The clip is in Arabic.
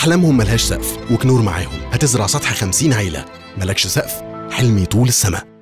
أحلامهم ملهاش سقف، وكنور معاهم هتزرع سطح 50 عيلة. ملكش سقف، حلمي طول السما.